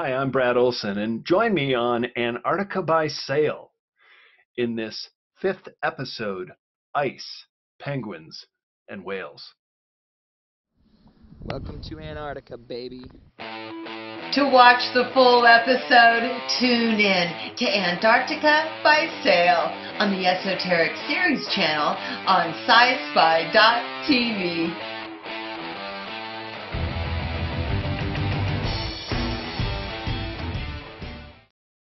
Hi, I'm Brad Olsen, and join me on Antarctica by Sail in this 5th episode, Ice, Penguins, and Whales. Welcome to Antarctica, baby. To watch the full episode, tune in to Antarctica by Sail on the Esoteric series channel on SciSpi.tv.